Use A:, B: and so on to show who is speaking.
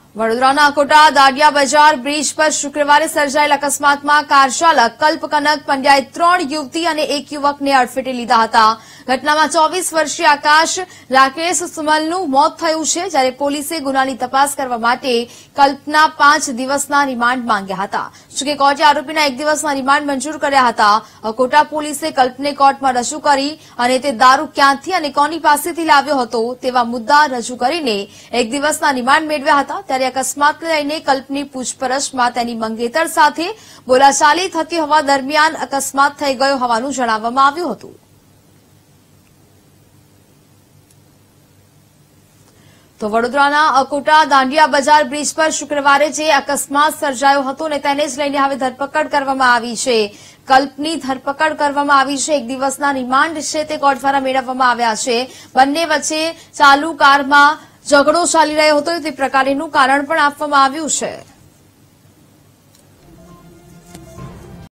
A: વડોદરાના અકોટા દાડિયા બજાર બ્રિજ પર શુક્રવારે સર્જાયેલ અકસ્માતમાં કાર ચાલક કલ્પકનક પંડ્યાએ 3 યુવતી અને 1 યુવકને અડફેટે લીધા હતા. ઘટનામાં 24 વર્ષીય આકાશ રાકેશ સુમલનું મોત થયું છે, જ્યારે પોલીસે ગુનાની તપાસ કરવા માટે કલ્પના 5 દિવસના રિમાન્ડ માંગ્યા હતા. જોકે કોર્ટે આરોપીના 1 દિવસના રિમાન્ડ મંજૂર કર્યા હતા. અકોટા પોલીસે કલ્પને કોર્ટમાં રજૂ કરી અને તે દારૂ ક્યાંથી અને કોની પાસેથી લાવ્યો હતો તેવા મુદ્દા રજૂ કરીને 1 દિવસના રિમાન્ડ મેળવ્યા હતા. ત્યારે અકસ્માતને લઈને કલ્પની પૂછપરછમાં તેની મંગેતર સાથે બોલાચાલી થતી હોવા દરમિયાન અકસ્માત થઈ ગયો હોવાનું જણાવવામાં આવ્યું હતું. તો વડોદરાના અકોટા દાંડિયા બજાર બ્રિજ પર શુક્રવારે જે અકસ્માત સર્જાયો હતો ને તેને જ લઈને હવે ધરપકડ કરવામાં આવી છે. કલ્પની ધરપકડ કરવામાં આવી છે. 1 દિવસના રિમાન્ડ છે તે કોર્ટ દ્વારા મેળવવામાં આવ્યા છે. બંને વચ્ચે ચાલુ કારમાં ઝઘડો ચાલી રહ્યો હતો તે પ્રકારેનું કારણ પણ આપવામાં આવ્યું છે.